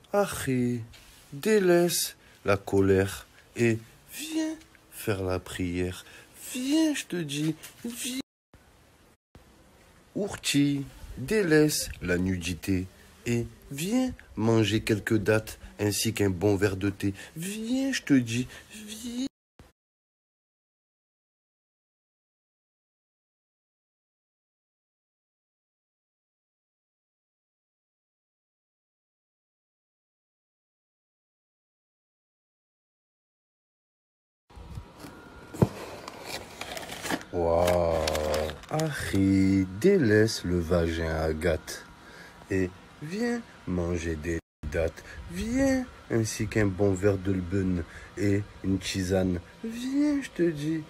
Achie, délaisse la colère et viens faire la prière. Viens, je te dis, viens. Ourti, délaisse la nudité et viens manger quelques dattes ainsi qu'un bon verre de thé. Viens, je te dis, viens. Waouh, Harry, délaisse le vagin Agathe et viens manger des dattes. Viens, ainsi qu'un bon verre de lbun et une tisane. Viens, je te dis.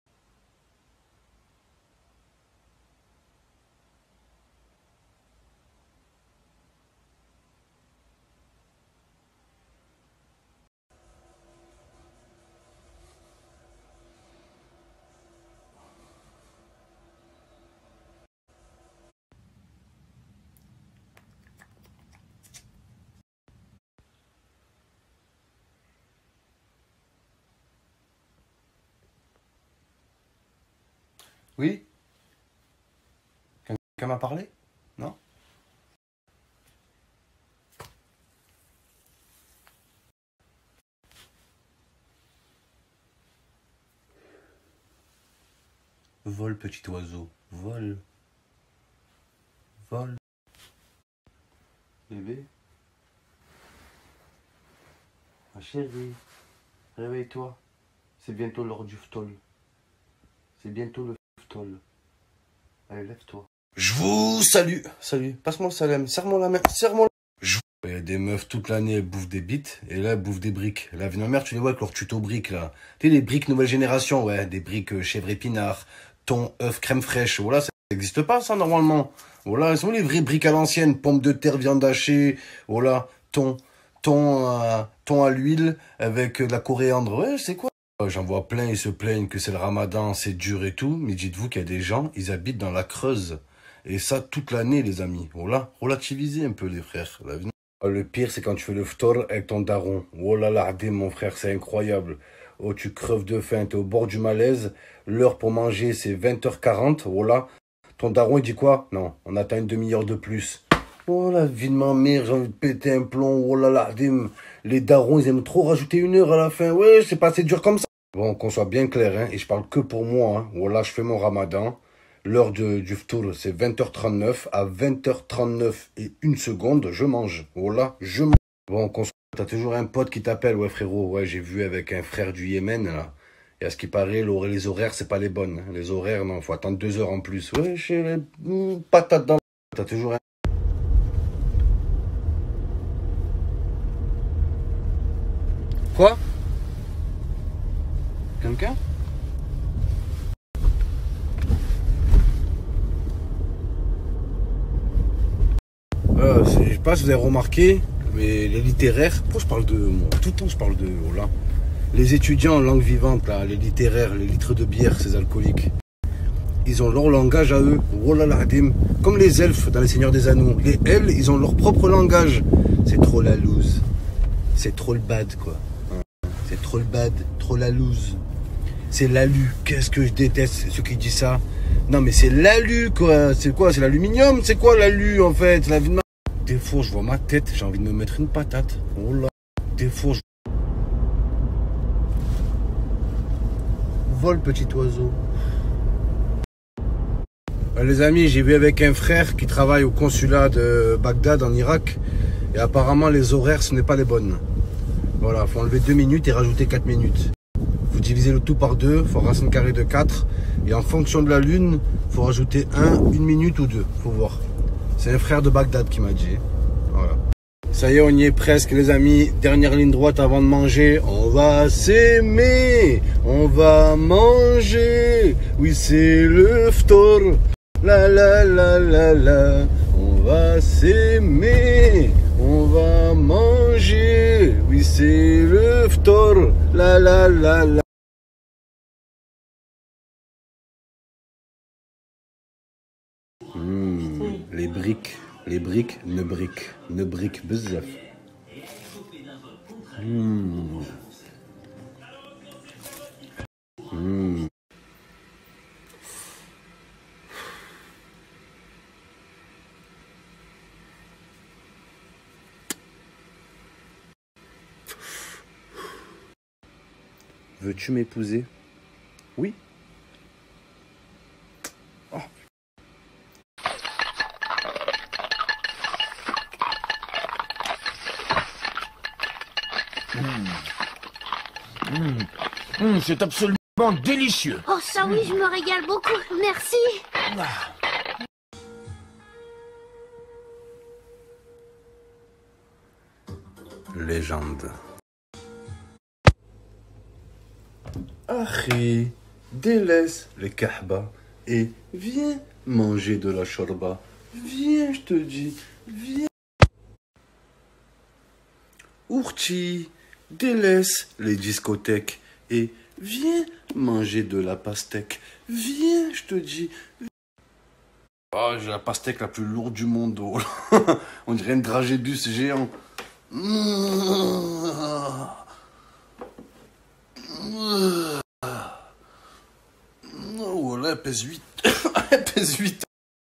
Oui? Quelqu'un m'a parlé? Non? Vole, petit oiseau, vole. Vole. Bébé? Ma chérie, réveille-toi. C'est bientôt l'heure du ftol. C'est bientôt le ftol. Allez, lève-toi. Je vous salue. Salut. Passe-moi le salam. Serre-moi la main. Serre-moi la main. Il y a des meufs toute l'année, elles bouffent des bites. Et là, elles bouffent des briques. La vie de ma mère, tu les vois avec leur tuto briques, là. Tu sais, les briques nouvelle génération, ouais. Des briques chèvre épinard, thon, œuf, crème fraîche. Voilà, ça n'existe pas, ça, normalement. Voilà, elles sont les vraies briques à l'ancienne. Pommes de terre, viande hachée. Voilà, thon à l'huile avec de la coriandre. Ouais, c'est quoi? J'en vois plein, ils se plaignent que c'est le ramadan, c'est dur et tout. Mais dites-vous qu'il y a des gens, ils habitent dans la Creuse. Et ça, toute l'année, les amis. Voilà, relativisez un peu, les frères. Le pire, c'est quand tu fais le ftor avec ton daron. Oh là là, mon frère, c'est incroyable. Oh, tu creves de faim, t'es au bord du malaise. L'heure pour manger, c'est 20h40. Oh là, ton daron, il dit quoi? Non, on attend une demi-heure de plus. Oh la vie de ma mère, j'ai envie de péter un plomb. Oh là là, les darons, ils aiment trop rajouter une heure à la fin. Ouais, c'est pas assez dur comme ça. Bon, qu'on soit bien clair, hein, et je parle que pour moi. Hein. Voilà, je fais mon ramadan. L'heure du ftour, c'est 20h39. À 20h39 et 1 seconde, je mange. Voilà, je mange. Bon, t'as toujours un pote qui t'appelle. Ouais, frérot, ouais, j'ai vu avec un frère du Yémen, là. Et à ce qui paraît, les horaires, c'est pas les bonnes. Hein. Les horaires, non, faut attendre 2 heures en plus. Ouais, j'ai les patates dans. T'as toujours un. Quoi? Quelqu'un? Je sais pas si vous avez remarqué, mais les littéraires, pourquoi je parle de moi? Tout le temps je parle de là. Les étudiants en langue vivante, là, les littéraires, les litres de bière, ces alcooliques, ils ont leur langage à eux. Oh là là, comme les elfes dans Les Seigneurs des Anneaux. Les elfes, ils ont leur propre langage. C'est trop la loose. C'est trop le bad, quoi. C'est trop le bad, trop la loose. C'est l'alu. Qu'est-ce que je déteste ceux qui disent ça. Non, mais c'est l'alu, quoi. C'est quoi? C'est l'aluminium? C'est quoi l'alu, en fait? La vie de ma... Des fois, je vois ma tête, j'ai envie de me mettre une patate. Oh là. Des fois, je... Vole, petit oiseau. Les amis, j'ai vu avec un frère qui travaille au consulat de Bagdad, en Irak. Et apparemment, les horaires, ce n'est pas les bonnes. Voilà, il faut enlever 2 minutes et rajouter 4 minutes. Vous divisez le tout par 2, il faut racine carrée de 4. Et en fonction de la lune, il faut rajouter 1 minute ou 2. Faut voir. C'est un frère de Bagdad qui m'a dit. Voilà. Ça y est, on y est presque, les amis. Dernière ligne droite avant de manger. On va s'aimer. On va manger. Oui, c'est le ftor. La la la la la. On va s'aimer. On va manger. Oui, c'est le ftor. La la la la. Les briques ne briquent bzaf. Mmh. Mmh. Veux-tu m'épouser? Oui. Oh. C'est absolument délicieux. Oh ça oui, je me régale beaucoup, merci. Légende. Akhi, délaisse les kahba et viens manger de la shorba. Viens, je te dis, viens. Ourti, délaisse les discothèques et viens manger de la pastèque. Viens, je te dis. Oh, j'ai la pastèque la plus lourde du monde. Oh. On dirait un dragébus géant. Oh là, elle pèse 8. Elle pèse 8.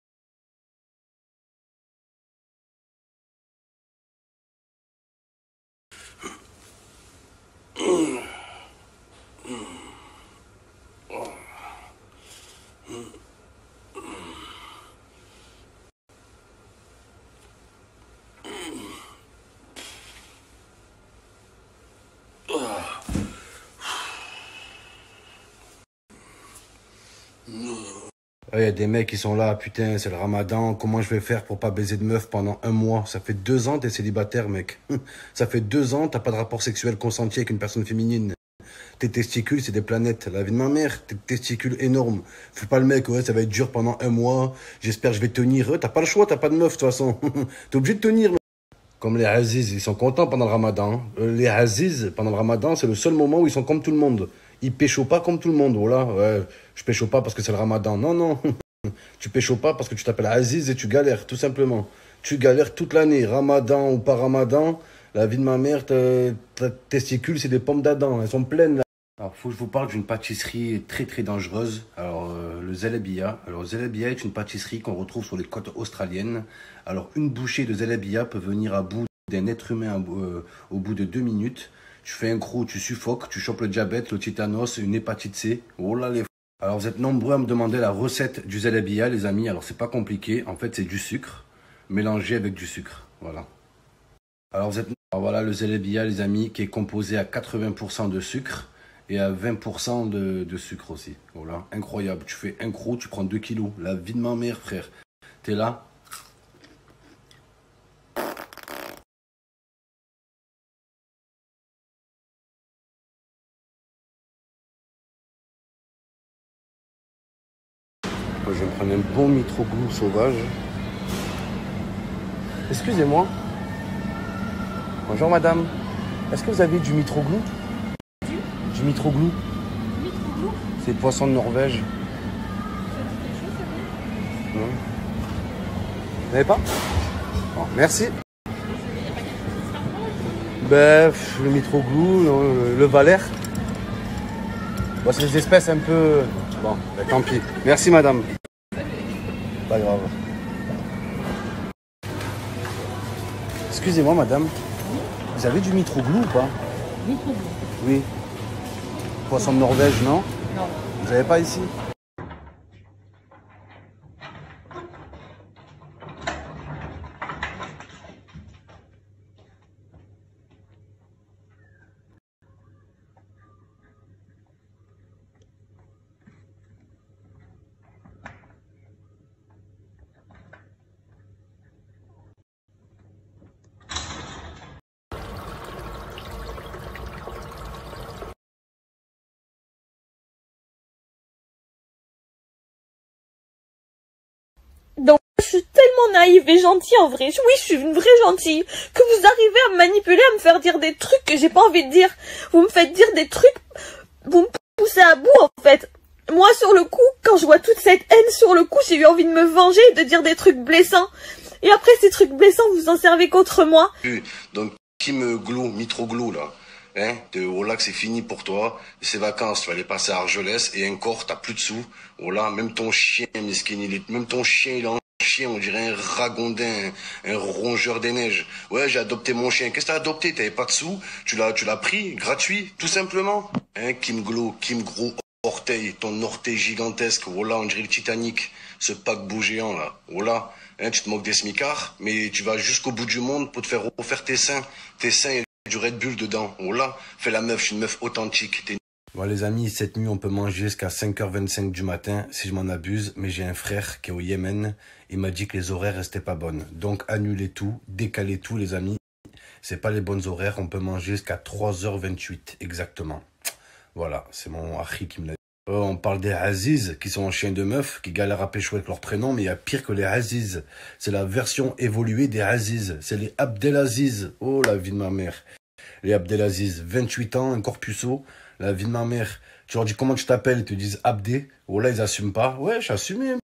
Il y a des mecs qui sont là, putain, c'est le ramadan, comment je vais faire pour pas baiser de meuf pendant un mois? Ça fait 2 ans t'es célibataire, mec. Ça fait 2 ans t'as pas de rapport sexuel consenti avec une personne féminine. Tes testicules, c'est des planètes. La vie de ma mère, tes testicules énormes. Fais pas le mec, ouais, ça va être dur pendant un mois. J'espère que je vais tenir. T'as pas le choix, t'as pas de meuf, de toute façon. T'es obligé de tenir. Comme les Aziz, ils sont contents pendant le ramadan. Les Aziz, pendant le ramadan, c'est le seul moment où ils sont comme tout le monde. Ils pécho pas comme tout le monde. Voilà, ouais, je pécho pas parce que c'est le ramadan. Non, non. Tu pécho pas parce que tu t'appelles Aziz et tu galères, tout simplement. Tu galères toute l'année, ramadan ou pas ramadan. La vie de ma mère, tes testicules, c'est des pommes d'Adam. Elles sont pleines, là. Alors, faut que je vous parle d'une pâtisserie très très dangereuse. Alors, le Zelebia. Alors, Zelebia est une pâtisserie qu'on retrouve sur les côtes australiennes. Alors, une bouchée de Zelebia peut venir à bout d'un être humain au bout de 2 minutes. Tu fais un croc, tu suffoques, tu chopes le diabète, le tétanos, une hépatite C. Oh là les... Alors, vous êtes nombreux à me demander la recette du Zelebia, les amis. Alors, c'est pas compliqué. En fait, c'est du sucre mélangé avec du sucre. Voilà. Alors, alors voilà le Zelebia, les amis, qui est composé à 80% de sucre et à 20% de sucre aussi. Voilà, incroyable. Tu fais un croc, tu prends 2 kilos. La vie de ma mère, frère. T'es là. Moi, je vais me prendre un bon mitroglou sauvage. Excusez-moi. Bonjour madame. Est-ce que vous avez du mitroglou? Du mitroglou. Mitroglou? C'est poisson de Norvège. Non. Vous n'avez pas? Bon, merci. Ben, le mitroglou, le valère. Bon, c'est des espèces un peu... Bon, ben, tant pis. Merci madame. Pas grave. Excusez-moi madame. Vous avez du mitroglou ou pas? Mitroglou? Oui. Poisson de Norvège, non? Non. Vous n'avez pas ici? Donc, je suis tellement naïve et gentille en vrai. Oui, je suis une vraie gentille. Que vous arrivez à me manipuler, à me faire dire des trucs que j'ai pas envie de dire. Vous me faites dire des trucs, vous me poussez à bout en fait. Moi, sur le coup, quand je vois toute cette haine sur le coup, j'ai eu envie de me venger et de dire des trucs blessants. Et après, ces trucs blessants, vous en servez contre moi. Donc, qui me glou, mitroglou là. Hein, oh là que c'est fini pour toi. Ces vacances, tu vas les passer à Argelès et encore, t'as plus de sous. Oh là, même ton chien, miskin, même ton chien, il est en chien, on dirait un ragondin, un rongeur des neiges. Ouais, j'ai adopté mon chien. Qu'est-ce que t'as adopté? T'avais pas de sous? Tu l'as pris, gratuit, tout simplement. Hein, Kim Gros orteil, ton orteil gigantesque. Oh là, on dirait le Titanic, ce paquebot géant là. Oh là, hein, tu te moques des smicards, mais tu vas jusqu'au bout du monde pour te faire refaire tes seins. Tes seins, il y a du Red Bull dedans. Oh là, fais la meuf, je suis une meuf authentique. Bon les amis, cette nuit on peut manger jusqu'à 5h25 du matin si je m'en abuse, mais j'ai un frère qui est au Yémen, il m'a dit que les horaires restaient pas bonnes. Donc annulez tout, décalez tout les amis, c'est pas les bonnes horaires, on peut manger jusqu'à 3h28 exactement. Voilà, c'est mon Harry qui me l'a dit. On parle des Aziz, qui sont en chien de meuf, qui galèrent à pécho avec leur prénom, mais il y a pire que les Aziz. C'est la version évoluée des Aziz, c'est les Abdelaziz. Oh la vie de ma mère. Les Abdelaziz, 28 ans, un corpuceau. La vie de ma mère. Tu leur dis comment tu t'appelles, ils te disent Abdé. Oh là, ils assument pas. Ouais, j'assume.